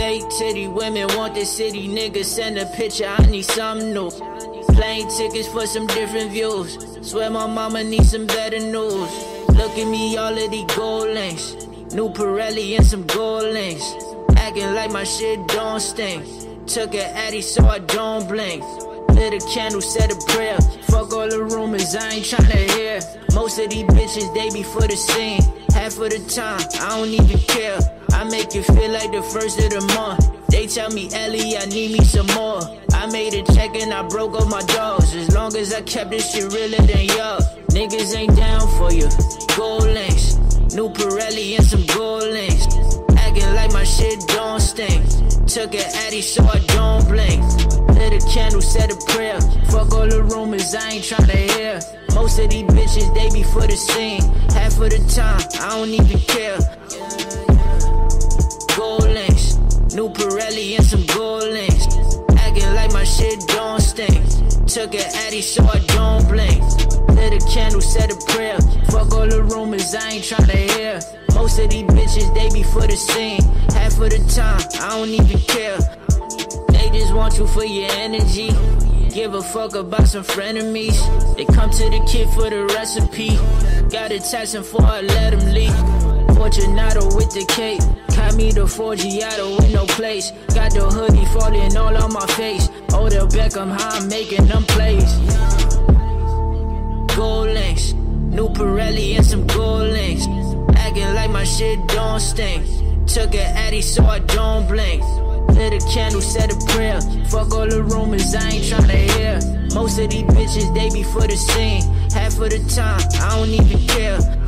Fake titty women want the city, niggas send a picture, I need something new. Plane tickets for some different views. Swear my mama needs some better news. Look at me, all of these gold links. New Pirelli and some gold links. Acting like my shit don't stink. Took an Addy so I don't blink. Lit a candle, said a prayer. Fuck all the rumors, I ain't tryna hear. Most of these bitches, they be for the scene. Half of the time, I don't even care. I make it feel like the first of the month. They tell me, Ellie, I need me some more. I made a check and I broke up my doors. As long as I kept this shit realer than y'all. Niggas ain't down for you. Gold links, new Pirelli and some gold links. Acting like my shit don't stink. Took an Addy so I don't blink. Lit a candle, said a prayer. Fuck all the rumors, I ain't tryna hear. Most of these bitches, they be for the scene. Half of the time, I don't even care. Gold links, new Pirelli and some gold links. Acting like my shit don't stink. Took an Addy so I don't blink. Lit a candle, said a prayer. Fuck all the rumors, I ain't tryna hear. Most of these bitches, they be for the scene. Half of the time, I don't even care. They just want you for your energy. Give a fuck about some frenemies. They come to the kid for the recipe. Got a text before I let them leak. Fortunato with the cape. Caught me the Forgiato with no place. Got the hoodie falling all on my face. Odell Beckham, how I'm making them plays. Gold links, new Pirelli and some gold links. Acting like my shit don't stink. Took an Addy so I don't blink. Lit a candle, said a prayer. Fuck all the rumors, I ain't tryna hear. Most of these bitches, they be for the scene. Half of the time, I don't even care.